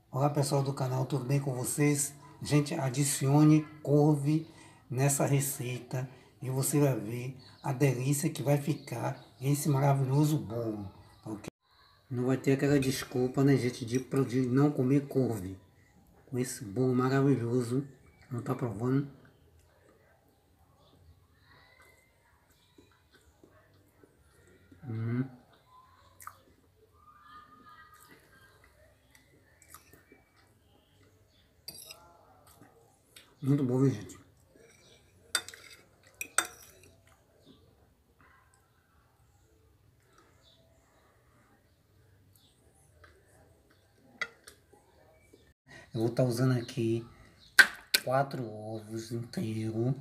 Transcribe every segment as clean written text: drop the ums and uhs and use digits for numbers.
Olá pessoal do canal, tudo bem com vocês? Gente, adicione couve nessa receita e você vai ver a delícia que vai ficar esse maravilhoso bolo, ok? Não vai ter aquela desculpa, né, gente, de não comer couve. Com esse bolo maravilhoso, não tá provando? Muito bom, viu, gente? Eu vou estar usando aqui 4 ovos inteiros.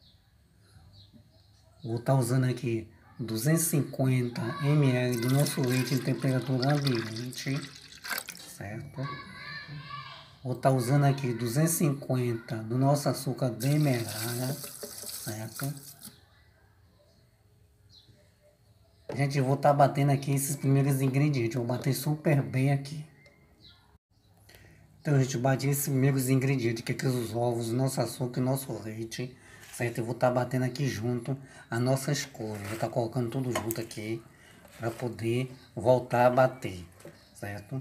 Vou estar usando aqui 250 ml do nosso leite em temperatura ambiente, certo? Vou estar usando aqui 250 do nosso açúcar demerara, certo? Gente, eu vou estar batendo aqui esses primeiros ingredientes, vou bater super bem aqui. Então, a gente bate esses primeiros ingredientes, que é aqui os ovos, o nosso açúcar e o nosso leite, certo? Eu vou estar batendo aqui junto as nossas cores, vou estar colocando tudo junto aqui, para poder voltar a bater, certo?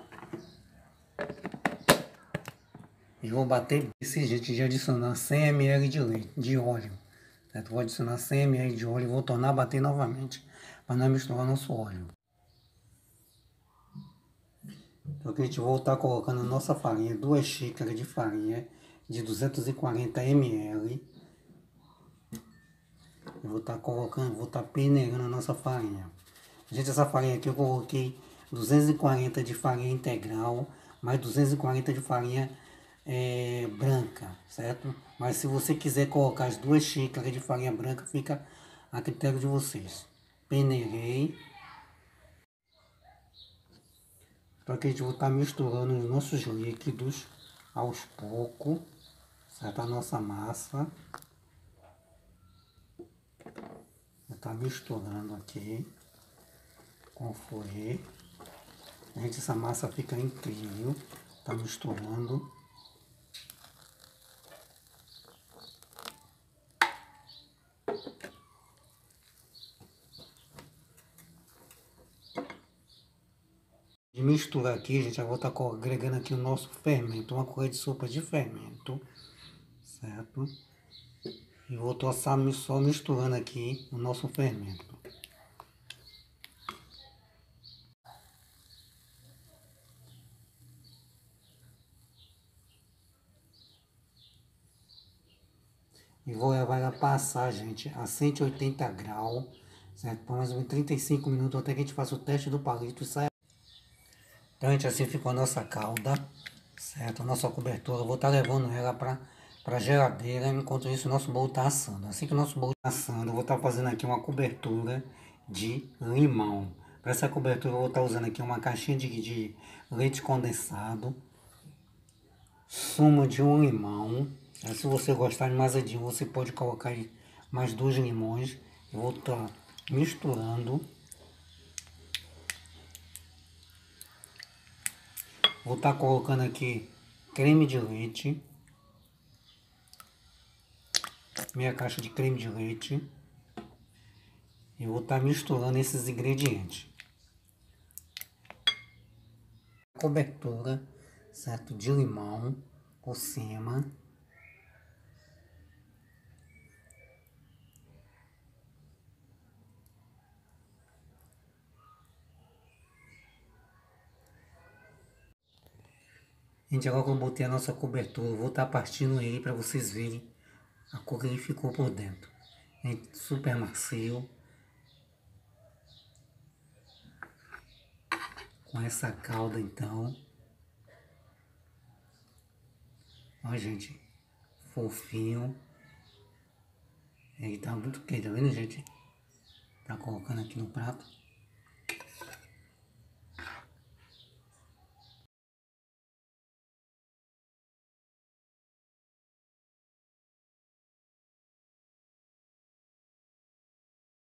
E vou bater desse jeito de adicionar 100 ml de leite, de óleo, certo? Vou adicionar 100 ml de óleo e vou tornar a bater novamente, para não misturar nosso óleo. Então aqui a gente vai estar colocando a nossa farinha, 2 xícaras de farinha de 240 ml. Eu vou estar colocando, vou estar peneirando a nossa farinha. Gente, essa farinha aqui eu coloquei 240 de farinha integral, mais 240 de farinha branca, certo? Mas se você quiser colocar as 2 xícaras de farinha branca, fica a critério de vocês. Peneirei. Então aqui a gente vai estar misturando os nossos líquidos aos poucos, certo? A nossa massa. Vou estar misturando aqui com o fouet. Gente, essa massa fica incrível. Tá misturando. De misturar aqui, gente, eu vou estar agregando aqui o nosso fermento, uma colher de sopa de fermento, certo? E vou estar só misturando aqui o nosso fermento. E vou levar ela passar, gente, a 180 graus, certo? Por mais ou menos 35 minutos até que a gente faça o teste do palito e saia. Então, gente, assim ficou a nossa calda, certo? A nossa cobertura. Eu vou estar levando ela para a geladeira, enquanto isso o nosso bolo está assando. Assim que o nosso bolo está assando, eu vou estar fazendo aqui uma cobertura de limão. Para essa cobertura eu vou estar usando aqui uma caixinha de leite condensado, sumo de um limão. Se você gostar de mais azedinho, você pode colocar aí mais 2 limões. Eu vou estar misturando. Vou estar colocando aqui creme de leite. Meia caixa de creme de leite. Eu vou estar misturando esses ingredientes. Cobertura, certo? De limão por cima. Gente, agora que eu botei a nossa cobertura, eu vou estar partindo ele para vocês verem a cor que ele ficou por dentro. Gente, super macio. Com essa calda então. Ó, gente, fofinho. Ele tá muito quente, tá vendo, gente? Tá colocando aqui no prato.